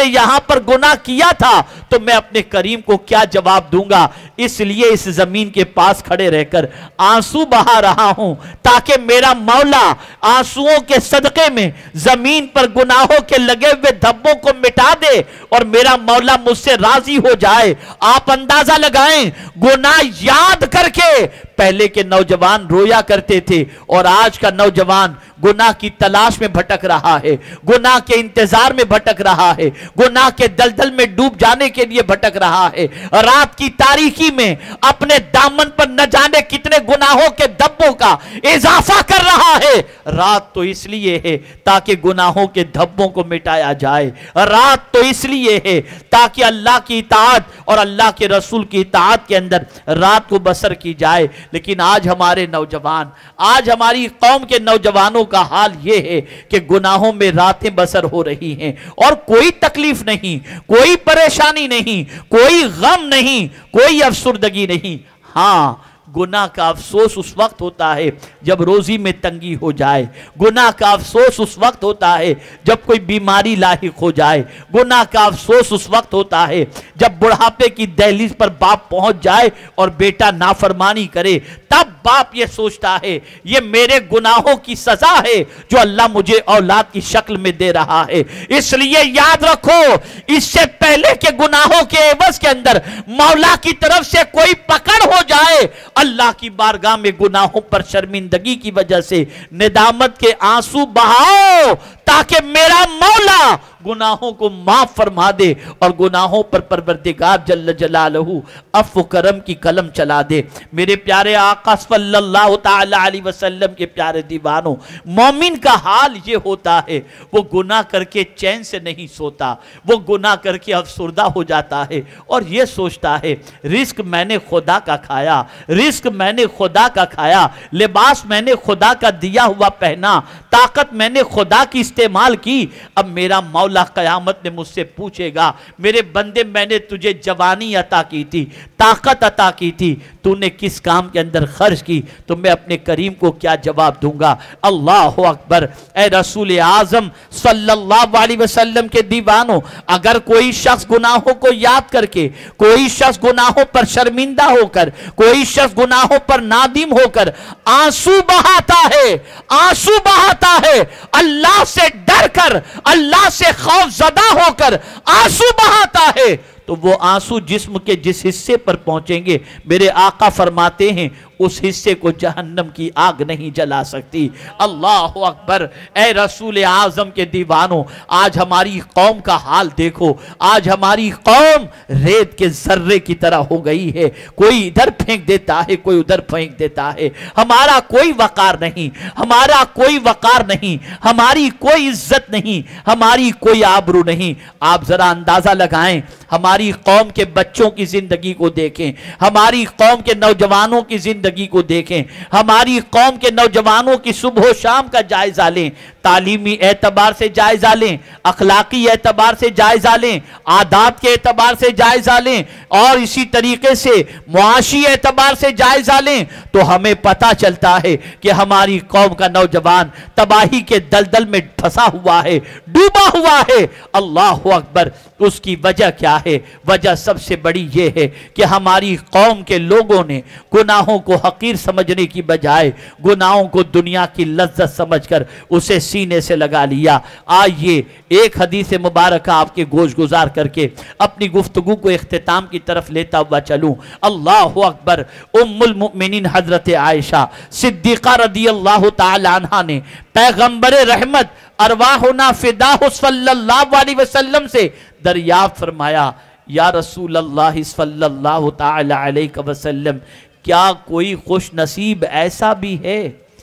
پر گناہ کیا تھا تو میں اپنے کریم کو کیا جواب دوں گا؟ اس لیے اس زمین کے پاس کھڑے رہ کر آنسو بہا رہا ہوں تاکہ میرا مولا آنسوؤں کے صدقے میں زمین پر گناہوں کے لگے ہوئے دھبوں کو مٹا دے اور میرا مولا مجھ سے راضی ہو جائے۔ آپ اندازہ لگائیں، گناہ یاد کر کے پہلے کے نوجوان رویا کرتے تھے اور آج کا نوجوان گناہ کی تلاش میں بھٹک رہا ہے، گناہ کے انتظار میں بھٹک رہا ہے، گناہ کے دلدل میں ڈوب جانے کے لیے بھٹک رہا ہے، رات کی تاریکی میں اپنے دامن پر نہ جانے کتنے گناہوں کے دھبوں کا اضافہ کر رہا ہے۔ رات تو اس لیے ہے تاکہ گناہوں کے دھبوں کو مٹایا جائے، رات تو اس لیے ہے تاکہ اللہ کی اطاعت اور اللہ کے رسول کی اطاعت کے اندر رات کو بسر کی جائے۔ لیکن آج ہمارے نوجوان، آج ہماری قوم کے نوجوانوں کا حال یہ ہے کہ گناہوں میں راتیں بسر ہو رہی ہیں اور کوئی تکلیف نہیں، کوئی پریشانی نہیں، کوئی غم نہیں، کوئی افسردگی نہیں۔ ہاں، گناہ کا افسوس اس وقت ہوتا ہے جب روزی میں تنگی ہو جائے، گناہ کا افسوس اس وقت ہوتا ہے جب کوئی بیماری لاحق ہو جائے، گناہ کا افسوس اس وقت ہوتا ہے جب بڑھاپے کی دہلیز پر باپ پہنچ جائے اور بیٹا نافرمانی کرے، تب باپ یہ سوچتا ہے یہ میرے گناہوں کی سزا ہے جو اللہ مجھے اولاد کی شکل میں دے رہا ہے۔ اس لیے یاد رکھو، اس سے پہلے کے گناہوں کے عوض کے اندر مولا کی طرف سے کوئی پکڑ ہو جائے، اللہ کی بارگاہ میں گناہوں پر شرمندگی کی وجہ سے ندامت کے آنسو بہاؤ تاکہ میرا مولا گناہوں کو معاف فرما دے اور گناہوں پر پروردگار جل جلالہ عفو کرم کی قلم چلا دے۔ میرے پیارے آقا صلی اللہ تعالی علیہ وسلم کے پیارے دیوانوں، مومن کا حال یہ ہوتا ہے، وہ گناہ کر کے چین سے نہیں سوتا، وہ گناہ کر کے افسردہ ہو جاتا ہے اور یہ سوچتا ہے رزق میں نے خدا کا کھایا، رزق میں نے خدا کا کھایا، لباس میں نے خدا کا دیا ہوا پہنا، طاقت میں نے خدا کی استعمال کی، اب میرا مولا قیامت میں مجھ سے پوچھے گا میرے بندے میں نے تجھے جوانی عطا کی تھی، طاقت عطا کی تھی، تو نے کس کام کے اندر خرچ کی؟ تو میں اپنے کریم کو کیا جواب دوں گا؟ اللہ اکبر! اے رسول اعظم صلی اللہ علیہ وسلم کے دیوانوں، اگر کوئی شخص گناہوں کو یاد کر کے، کوئی شخص گناہوں پر شرمندہ ہو کر، کوئی شخص گناہوں پر نادم ہو کر آنسو بہاتا ہے، آنسو بہاتا ہے، اللہ سے ڈر کر، اللہ سے خوف زدہ ہو کر آنسو بہاتا ہے، تو وہ آنسو جسم کے جس حصے پر پہنچیں گے میرے آقا فرماتے ہیں اس حصے کو جہنم کی آگ نہیں جلا سکتی۔ اللہ اکبر! اے رسول اعظم کے دیوانوں، آج ہماری قوم کا حال دیکھو، آج ہماری قوم ریت کے ذرے کی طرح ہو گئی ہے، کوئی ادھر پھینک دیتا ہے، کوئی ادھر پھینک دیتا ہے، ہمارا کوئی وقار نہیں، ہمارا کوئی وقار نہیں، ہماری کوئی عزت نہیں، ہماری کوئی آبرو نہیں۔ آپ ذرا اندازہ لگائیں، ہماری قوم کے بچوں کی زندگی کو دیکھیں، ہماری قوم کے نوجوانوں کی زندگی کو دیکھیں، ہماری قوم کے نوجوانوں کی صبح و شام کا جائزہ لیں، تعلیمی اعتبار سے جائزہ لیں، اخلاقی اعتبار سے جائزہ لیں، عادات کے اعتبار سے جائزہ لیں اور اسی طریقے سے معاشی اعتبار سے جائزہ لیں تو ہمیں پتہ چلتا ہے کہ ہماری قوم کا نوجوان تباہی کے دلدل میں پھنسا ہوا ہے، ڈوبا ہوا ہے۔ اللہ اکبر! اس کی وجہ کیا ہے؟ وجہ سب سے بڑی یہ ہے کہ ہماری قوم کے لوگوں نے گناہوں کو حقیر سمجھنے کی بجائے گناہوں کو دنیا کی لذت سمجھ کر اسے سینے سے لگا لیا۔ آئیے ایک حدیث مبارکہ آپ کے گوش گزار کر کے اپنی گفتگو کو اختتام کی طرف لیتا ہوا چلوں۔ اللہ اکبر! ام المؤمنین حضرت عائشہ صدیقہ رضی اللہ تعالی عنہ نے پیغمبر رحمت ارواحنا فداہ صلی اللہ علیہ وسلم سے دریافت فرمایا، یا رسول اللہ صلی اللہ تعالی علیہ وسلم، کیا کوئی خوش نصیب ایسا بھی ہے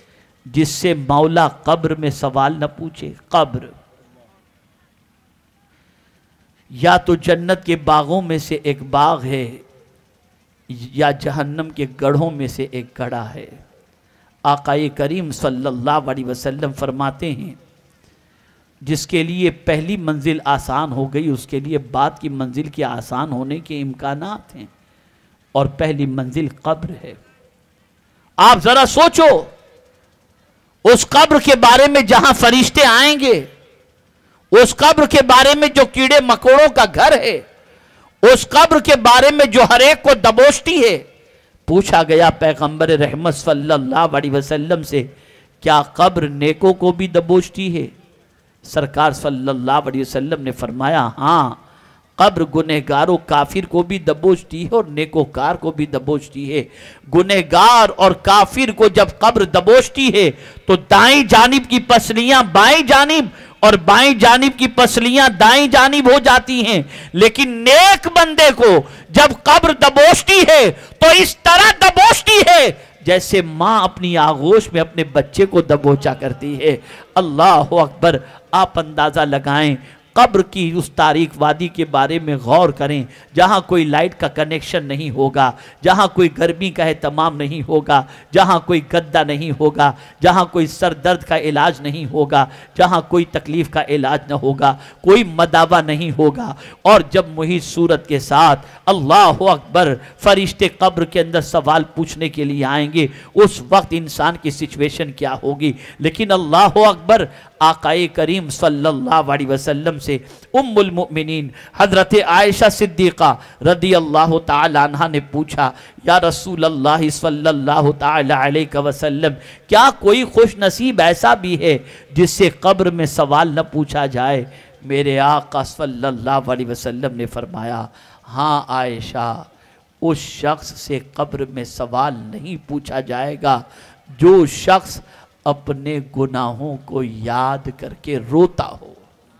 جس سے مولا قبر میں سوال نہ پوچھے؟ قبر یا تو جنت کے باغوں میں سے ایک باغ ہے یا جہنم کے گڑھوں میں سے ایک گڑھا ہے۔ آقا کریم صلی اللہ علیہ وسلم فرماتے ہیں جس کے لیے پہلی منزل آسان ہو گئی اس کے لیے بعد کی منزل کے آسان ہونے کے امکانات ہیں، اور پہلی منزل قبر ہے۔ آپ ذرا سوچو اس قبر کے بارے میں جہاں فرشتے آئیں گے، اس قبر کے بارے میں جو کیڑے مکوڑوں کا گھر ہے، اس قبر کے بارے میں جو ہر ایک کو دبوچتی ہے۔ پوچھا گیا پیغمبر رحمت صلی اللہ علیہ وسلم سے، کیا قبر نیکوں کو بھی دبوچتی ہے؟ سرکار صلی اللہ علیہ وسلم نے فرمایا، ہاں، قبر گنہگار و کافر کو بھی دبوچتی ہے اور نیکوکار کو بھی دبوچتی ہے۔ گنہگار اور کافر کو جب قبر دبوچتی ہے تو دائیں جانب کی پسلیاں بائیں جانب اور بائیں جانب کی پسلیاں دائیں جانب ہو جاتی ہیں، لیکن نیک بندے کو جب قبر دبوچتی ہے تو اس طرح دبوچتی ہے جیسے ماں اپنی آغوش میں اپنے بچے کو دبوچا کرتی ہے۔ اللہ اکبر! آپ اندازہ لگائیں، قبر کی اس تاریک وادی کے بارے میں غور کریں، جہاں کوئی لائٹ کا کنیکشن نہیں ہوگا، جہاں کوئی گرمی کا اہتمام نہیں ہوگا، جہاں کوئی گدہ نہیں ہوگا، جہاں کوئی سر درد کا علاج نہیں ہوگا، جہاں کوئی تکلیف کا علاج نہ ہوگا، کوئی مداوا نہیں ہوگا، اور جب محیط صورت کے ساتھ اللہ اکبر فرشتے قبر کے اندر سوال پوچھنے کے لیے آئیں گے، اس وقت انسان کی سچویشن کیا ہوگی۔ لیکن اللہ اکبر! آقا کریم صلی اللہ علیہ وسلم سے ام المؤمنین حضرت عائشہ صدیقہ رضی اللہ تعالی عنہ نے پوچھا، یا رسول اللہ صلی اللہ تعالی علیہ وسلم، کیا کوئی خوش نصیب ایسا بھی ہے جس سے قبر میں سوال نہ پوچھا جائے؟ میرے آقا صلی اللہ علیہ وسلم نے فرمایا، ہاں عائشہ، اس شخص سے قبر میں سوال نہیں پوچھا جائے گا جو شخص اپنے گناہوں کو یاد کر کے روتا ہو۔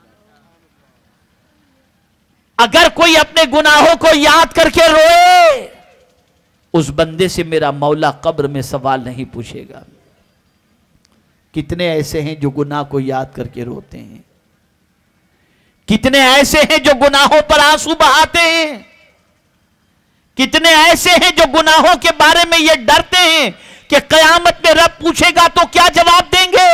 اگر کوئی اپنے گناہوں کو یاد کر کے روئے، اس بندے سے میرا مولا قبر میں سوال نہیں پوچھے گا۔ کتنے ایسے ہیں جو گناہ کو یاد کر کے روتے ہیں؟ کتنے ایسے ہیں جو گناہوں پر آنسو بہاتے ہیں؟ کتنے ایسے ہیں جو گناہوں کے بارے میں یہ ڈرتے ہیں کہ قیامت میں رب پوچھے گا تو کیا جواب دیں گے؟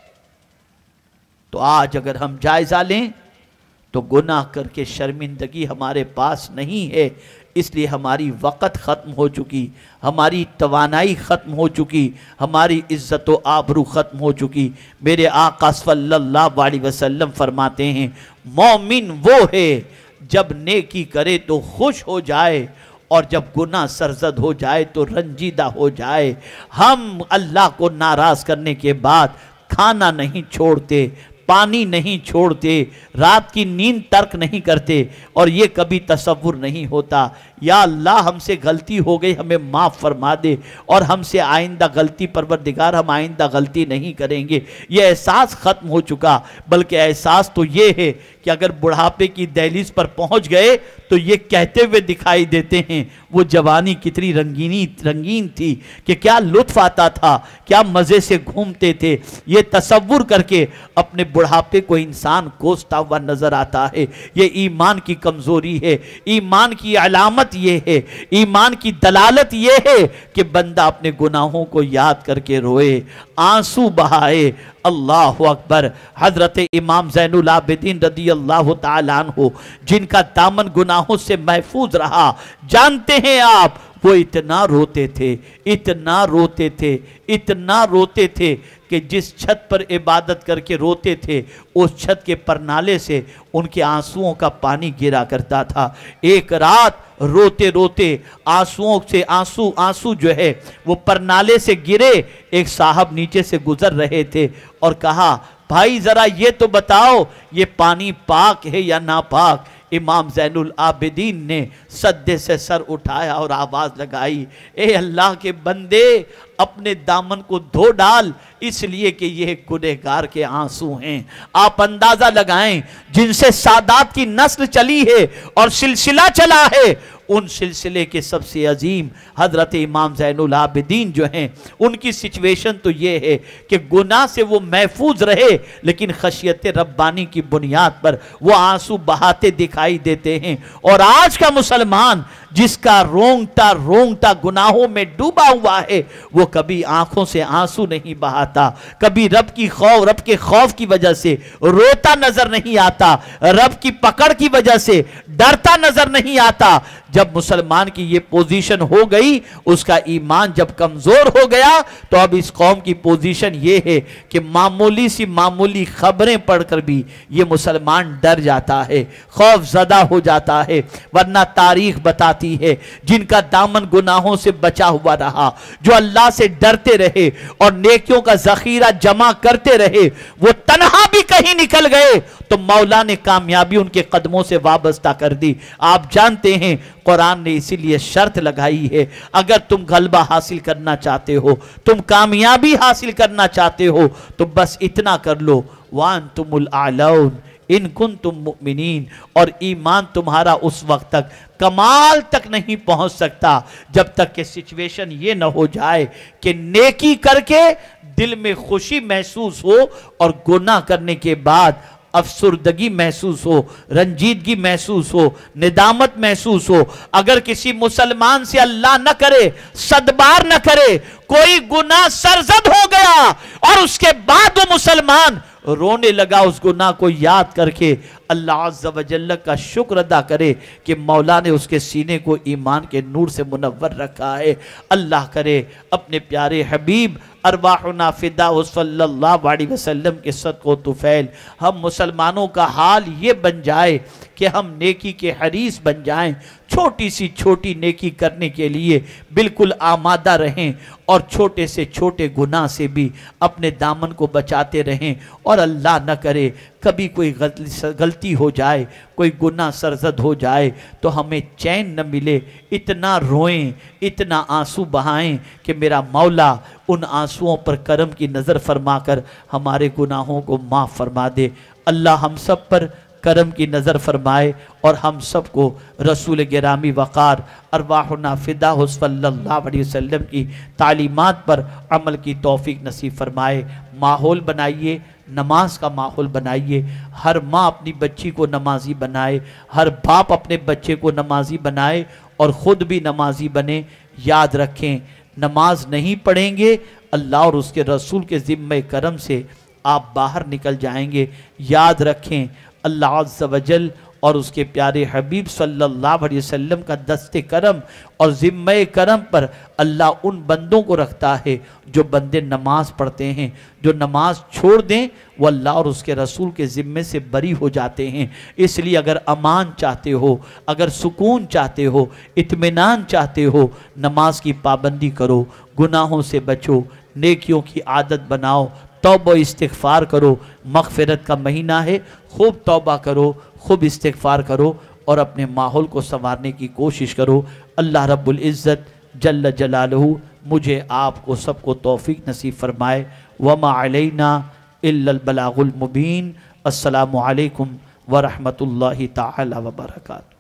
تو آج اگر ہم جائزہ لیں تو گناہ کر کے شرمندگی ہمارے پاس نہیں ہے، اس لیے ہماری وقت ختم ہو چکی، ہماری توانائی ختم ہو چکی، ہماری عزت و آبرو ختم ہو چکی۔ میرے آقا صلی اللہ علیہ وسلم فرماتے ہیں، مومن وہ ہے جب نیکی کرے تو خوش ہو جائے اور جب گناہ سرزد ہو جائے تو رنجیدہ ہو جائے۔ ہم اللہ کو ناراض کرنے کے بعد کھانا نہیں چھوڑتے، پانی نہیں چھوڑتے، رات کی نیند ترک نہیں کرتے، اور یہ کبھی تصور نہیں ہوتا یا اللہ ہم سے غلطی ہو گئی، ہمیں معاف فرما دے، اور ہم سے آئندہ غلطی پروردگار ہم آئندہ غلطی نہیں کریں گے۔ یہ احساس ختم ہو چکا، بلکہ احساس تو یہ ہے کہ اگر بڑھاپے کی دہلیز پر پہنچ گئے تو یہ کہتے ہوئے دکھائی دیتے ہیں، وہ جوانی کتنی رنگین تھی کہ کیا لطف آتا تھا، کیا مزے سے گھومتے تھے۔ یہ تصور کر کے اپنے بڑھاپے کو انسان کوستا ہوا نظر آتا ہے۔ یہ ایمان کی کمزوری ہے، ایمان کی علامت یہ ہے، ایمان کی دلالت یہ ہے کہ بندہ اپنے گناہوں کو یاد کر کے روئے، آنسو بہائے۔ اللہ اکبر! حضرت امام زین العابدین رضی اللہ تعالیٰ عنہ جن کا دامن گناہوں سے محفوظ رہا، جانتے ہیں آپ وہ اتنا روتے تھے، اتنا روتے تھے، اتنا روتے تھے کہ جس چھت پر عبادت کر کے روتے تھے اس چھت کے پرنالے سے ان کے آنسوؤں کا پانی گرا کرتا تھا۔ ایک رات روتے روتے آنسوؤں سے آنسو جو ہے وہ پرنالے سے گرے، ایک صاحب نیچے سے گزر رہے تھے اور کہا، بھائی ذرا یہ تو بتاؤ یہ پانی پاک ہے یا ناپاک؟ امام زین العابدین نے سدے سے سر اٹھایا اور آواز لگائی، اے اللہ کے بندے، اپنے دامن کو دھو ڈال، اس لیے کہ یہ گنہگار کے آنسو ہیں۔ آپ اندازہ لگائیں، جن سے سادات کی نسل چلی ہے اور سلسلہ چلا ہے، ان سلسلے کے سب سے عظیم حضرت امام زین العابدین جو ہیں، ان کی سچویشن تو یہ ہے کہ گناہ سے وہ محفوظ رہے، لیکن خشیت ربانی کی بنیاد پر وہ آنسو بہاتے دکھائی دیتے ہیں۔ اور آج کا مسلمان جس کا رونگٹا گناہوں میں ڈوبا ہوا ہے، وہ کبھی آنکھوں سے آنسو نہیں بہاتا، کبھی رب کے خوف کی وجہ سے روتا نظر نہیں آتا، رب کی پکڑ کی وجہ سے ڈرتا نظر نہیں آتا۔ جب مسلمان کی یہ پوزیشن ہو گئی، اس کا ایمان جب کمزور ہو گیا، تو اب اس قوم کی پوزیشن یہ ہے کہ معمولی خبریں پڑھ کر بھی یہ مسلمان ڈر جاتا ہے، خوف زدہ ہو جاتا ہے۔ ورنہ تاریخ بتاتی ہے جن کا دامن گناہوں سے بچا ہوا رہا، جو اللہ سے ڈرتے رہے اور نیکیوں کا ذخیرہ جمع کرتے رہے، وہ تنہا بھی کہیں نکل گئے تو مولا نے کامیابی ان کے قدموں سے وابستہ کر دی۔ آپ جانتے ہیں قرآن نے اسی لیے شرط لگائی ہے، اگر تم غلبہ حاصل کرنا چاہتے ہو، تم کامیابی حاصل کرنا چاہتے ہو، تو بس اتنا کر لو، وَأَنْتُمُ الْأَعْلَوْنَ ان کنتم مؤمنین۔ اور ایمان تمہارا اس وقت تک کمال تک نہیں پہنچ سکتا جب تک کہ سچویشن یہ نہ ہو جائے کہ نیکی کر کے دل میں خوشی محسوس ہو اور گناہ کرنے کے بعد افسردگی محسوس ہو، رنجیدگی محسوس ہو، ندامت محسوس ہو۔ اگر کسی مسلمان سے اللہ نہ کرے، صدبار نہ کرے، کوئی گناہ سرزد ہو گیا اور اس کے بعد وہ مسلمان رونے لگا اس گناہ کو یاد کر کے، اللہ عز و جل کا شکر ادا کرے کہ مولا نے اس کے سینے کو ایمان کے نور سے منور رکھا ہے۔ اللہ کرے اپنے پیارے حبیب ارواحنا فدا صلی اللہ علیہ وسلم کے صدق و طفیل ہم مسلمانوں کا حال یہ بن جائے کہ ہم نیکی کے حریص بن جائیں، چھوٹی سی چھوٹی نیکی کرنے کے لیے بالکل آمادہ رہیں، اور چھوٹے سے چھوٹے گناہ سے بھی اپنے دامن کو بچاتے رہیں، اور اللہ نہ کرے کبھی کوئی غلطی ہو جائے، کوئی گناہ سرزد ہو جائے تو ہمیں چین نہ ملے، اتنا روئیں، اتنا آنسو بہائیں کہ میرا مولا ان آنسوؤں پر کرم کی نظر فرما کر ہمارے گناہوں کو معاف فرما دے۔ اللہ ہم سب پر کرم کی نظر فرمائے اور ہم سب کو رسول گرامی وقار ارواحنا فدا صلی اللہ علیہ وسلم کی تعلیمات پر عمل کی توفیق نصیب فرمائے۔ ماحول بنائیے، نماز کا ماحول بنائیے، ہر ماں اپنی بچی کو نمازی بنائے، ہر باپ اپنے بچے کو نمازی بنائے اور خود بھی نمازی بنے۔ یاد رکھیں نماز نہیں پڑھیں گے اللہ اور اس کے رسول کے ذمہ کرم سے آپ باہر نکل جائیں گے۔ یاد رکھیں اللہ عز و جل اور اس کے پیارے حبیب صلی اللہ علیہ وسلم کا دست کرم اور ذمہ کرم پر اللہ ان بندوں کو رکھتا ہے جو بندے نماز پڑھتے ہیں، جو نماز چھوڑ دیں وہ اللہ اور اس کے رسول کے ذمے سے بری ہو جاتے ہیں۔ اس لیے اگر امان چاہتے ہو، اگر سکون چاہتے ہو، اطمینان چاہتے ہو، نماز کی پابندی کرو، گناہوں سے بچو، نیکیوں کی عادت بناؤ، توبہ استغفار کرو۔ مغفرت کا مہینہ ہے، خوب توبہ کرو، خوب استغفار کرو اور اپنے ماحول کو سنوارنے کی کوشش کرو۔ اللہ رب العزت جل جلالہ مجھے آپ کو سب کو توفیق نصیب فرمائے۔ وما علینا الا البلاغ المبین۔ السلام علیکم ورحمۃ اللہ تعالی وبرکاتہ۔